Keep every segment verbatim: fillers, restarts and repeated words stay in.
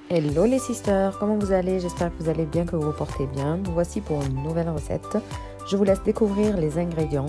Hello les sisters, comment vous allez? J'espère que vous allez bien, que vous vous portez bien. Nous voici pour une nouvelle recette. Je vous laisse découvrir les ingrédients.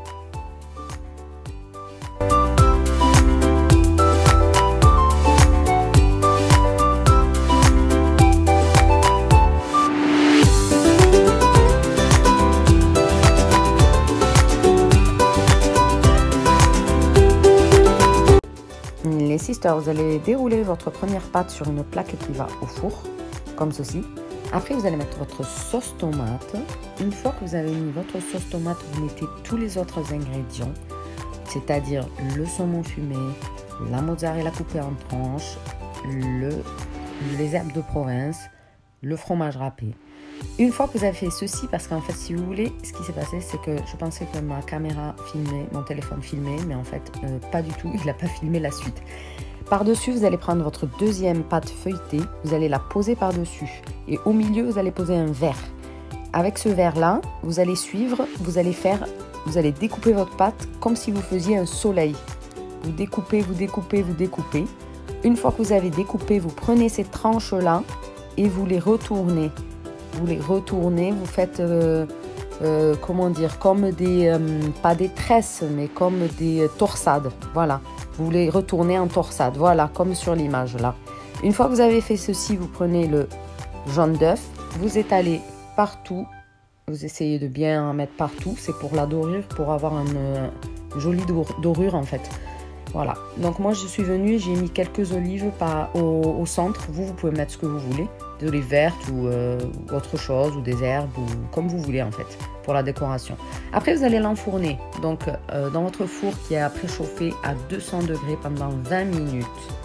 Les sisters, vous allez dérouler votre première pâte sur une plaque qui va au four, comme ceci. Après, vous allez mettre votre sauce tomate. Une fois que vous avez mis votre sauce tomate, vous mettez tous les autres ingrédients, c'est-à-dire le saumon fumé, la mozzarella coupée en tranches, le, les herbes de Provence, le fromage râpé. Une fois que vous avez fait ceci, parce qu'en fait, si vous voulez, ce qui s'est passé, c'est que je pensais que ma caméra filmait, mon téléphone filmait, mais en fait, euh, pas du tout, il n'a pas filmé la suite. Par-dessus, vous allez prendre votre deuxième pâte feuilletée, vous allez la poser par-dessus. Et au milieu, vous allez poser un verre. Avec ce verre-là, vous allez suivre, vous allez faire, vous allez découper votre pâte comme si vous faisiez un soleil. Vous découpez, vous découpez, vous découpez. Une fois que vous avez découpé, vous prenez ces tranches-là et vous les retournez. Vous les retournez, vous faites, euh, euh, comment dire, comme des, euh, pas des tresses, mais comme des torsades. Voilà, vous les retournez en torsade, voilà, comme sur l'image là. Une fois que vous avez fait ceci, vous prenez le jaune d'œuf, vous étalez partout. Vous essayez de bien en mettre partout, c'est pour la dorure, pour avoir une, une jolie dorure en fait. Voilà, donc moi je suis venue, j'ai mis quelques olives par, au, au centre. Vous, vous pouvez mettre ce que vous voulez, des olives vertes ou euh, autre chose, ou des herbes, ou comme vous voulez en fait, pour la décoration. Après, vous allez l'enfourner, donc euh, dans votre four qui est à préchauffer à deux cents degrés pendant vingt minutes.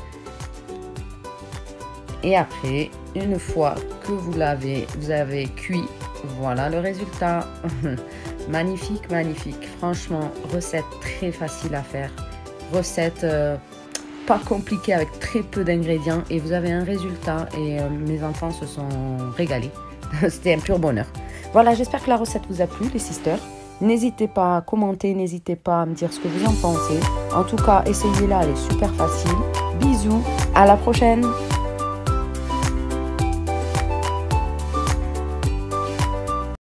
Et après, une fois que vous l'avez, vous avez cuit, voilà le résultat. Magnifique, magnifique. Franchement, recette très facile à faire. Recette euh, pas compliquée avec très peu d'ingrédients et vous avez un résultat et euh, mes enfants se sont régalés. C'était un pur bonheur. Voilà, j'espère que la recette vous a plu les sisters. N'hésitez pas à commenter, n'hésitez pas à me dire ce que vous en pensez. En tout cas, essayez-la, elle est super facile. Bisous, à la prochaine.